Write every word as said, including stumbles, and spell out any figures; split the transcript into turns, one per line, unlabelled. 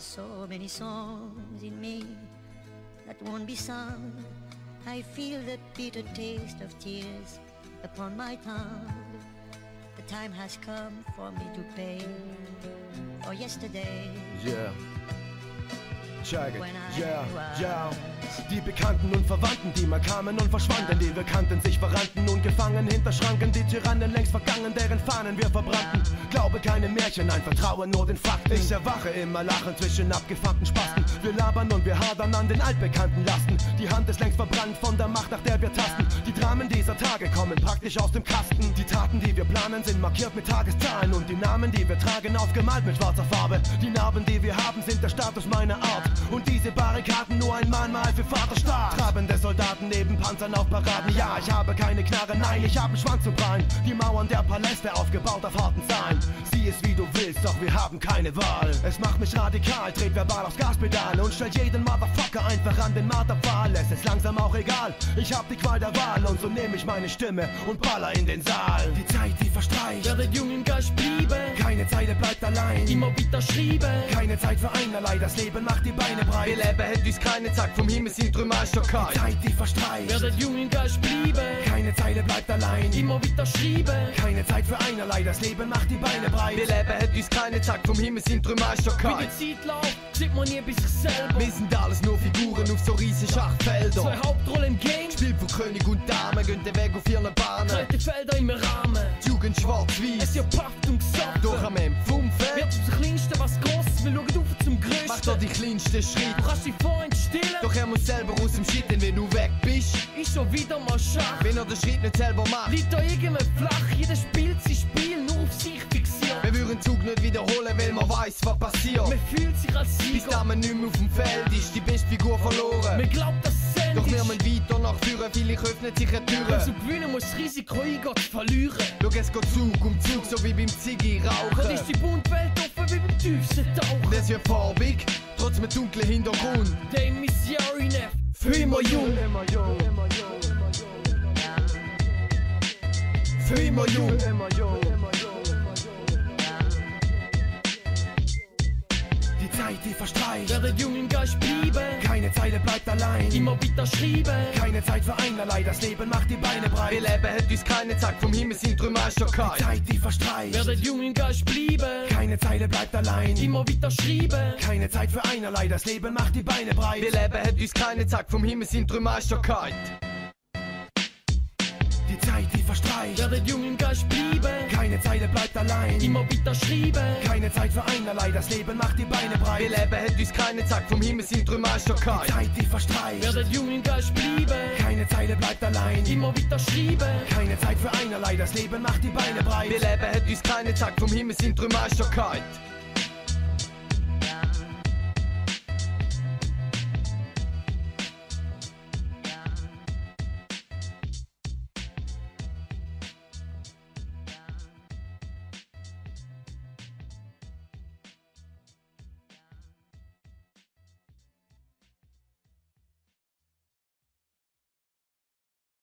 so many songs in me that won't be sung. I feel the bitter taste of tears upon my tongue. The time has come for me to pay for yesterday.
Yeah. Check it, yeah, yeah. Die Bekannten und Verwandten, die mal kamen und verschwanden, die wir kannten, sich verrannten und gefangen hinter Schranken. Die Tyrannen längst vergangen, deren Fahnen wir verbrannten. Glaube keine Märchen, ein Vertrauen nur den Fakten. Ich erwache immer lachend zwischen abgefuckten Spasten. Wir labern und wir hadern an den altbekannten Lasten. Die Hand ist längst verbrannt von der Macht, nach der wir tasten. Die Dramen dieser Tage kommen praktisch aus dem Kasten. Die Taten, die wir planen, sind markiert mit Tageszahlen. Und die Namen, die wir tragen, aufgemalt mit schwarzer Farbe. Die Narben, die wir haben, sind der Status meiner Art. Und diese Barrikaden nur ein Mahnmal für Vaterstaat. Trabende Soldaten neben Panzern auf Paraden. Ja, ich habe keine Knarre, nein, ich habe einen Schwanz zu prallen. Die Mauern der Paläste aufgebaut auf harten Zahlen. Sieh es wie du willst, doch wir haben keine Wahl. Es macht mich radikal, dreht verbal aufs Gaspedal und stellt jeden Motherfucker einfach an den Marterpfahl. Es ist langsam auch egal, ich hab die Qual der Wahl. Und so nehme ich meine Stimme und baller in den Saal. Die Zeit, die verstreicht,
werdet jung im Geist bleiben.
Keine Zeile bleibt allein,
immer weiter schreiben.
Keine Zeit für einerlei, das Leben macht die Beine breit.
Wir leben, hat uns keine Zeit, vom Himmel sind drei Meister kalt.
Die Zeit, die verstreicht,
werdet jung im Geist bleiben.
Keine Zeile bleibt allein,
immer weiter schreiben.
Keine Zeit für einerlei, das Leben macht die Beine breit.
Wir leben, hat uns keine Zeit, vom Himmel sind drei Meister kalt.
Wie die Zeit läuft, sieht man nie bei sich selber.
Wir sind alles nur Figuren auf so riesen Schachfeldern.
Zwei Hauptrollen im Game,
Spiel von König und Dame, gehen den Weg auf ihren Bahnen.
zweite Felder im Rahmen,
die Jugend schwarz-weiß,
es ja packt und gesoffen.
Doch am Ende vom Feld
wird zum Kleinsten was Grosses, wir schauen auf zum Größten.
Mach doch die kleinsten Schritte,
du kannst dich vorhin stillen.
Doch er muss selber aus dem Schitten, wenn du weg bist.
Ist schon wieder mal Schach,
wenn er den Schritt nicht selber macht.
Liegt da irgendwann flach, jeder spielt sein Spiel nur auf sich fixiert.
Wir würden den Zug nicht wiederholen, weil man weiss, was passiert.
Man fühlt sich als Sieger,
bis da man nicht mehr auf dem Feld ist, die beste Figur verloren.
Man glaubt, dass es Send
doch
ist.
wir müssen weiter nach vorne, vielleicht öffnet sich eine Tür.
Um zu gewinnen muss das Risiko eingehen, zu verlieren.
Schau, es geht Zug um Zug, so wie beim Ziggy rauchen.
Dort ist die bunte Welt offen wie beim tiefsten Tauchen.
Das wird farbig, trotz mit dunklen Hintergrund.
Der Missionen für immer jung.
Für immer jung.
Die Zeit, die verstreicht,
werdet jung im Geist bleiben.
Keine Zeile bleibt allein,
immer weiter schreiben.
Keine Zeit für einerlei, das Leben macht die Beine breit.
Wir leben, hat uns keine Zeit, vom Himmel sind drei Meister kalt.
Die Zeit, die verstreicht,
werdet jung im Geist bleiben.
Keine Zeile bleibt allein,
immer weiter schreiben.
Keine Zeit für einerlei, das Leben macht die Beine breit.
Wir leben, hat uns keine Zeit, vom Himmel sind drei Meister kalt.
Die Zeit, die verstreicht,
werdet jung im Geist bleiben.
Keine Zeile bleibt allein,
immer weiter schreiben.
Keine Zeit für einerlei, das Leben macht die Beine breit.
Wir leben, hat uns keine Zeit, vom Himmel sind drei Meister kalt.
Die Zeit, die verstreicht,
werdet jung im Geist bleiben.
Keine Zeile bleibt allein,
immer weiter schreiben.
Keine Zeit für einerlei, das Leben macht die Beine breit.
Wir leben, hat uns keine Zeit, vom Himmel sind drei Meister kalt.